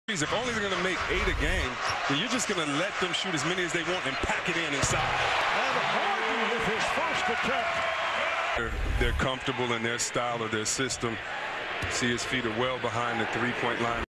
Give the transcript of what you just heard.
If only they're going to make 8 a game, then you're just going to let them shoot as many as they want and pack it in inside. And Harden with his first attempt. They're comfortable in their style or their system. See, his feet are well behind the three-point line.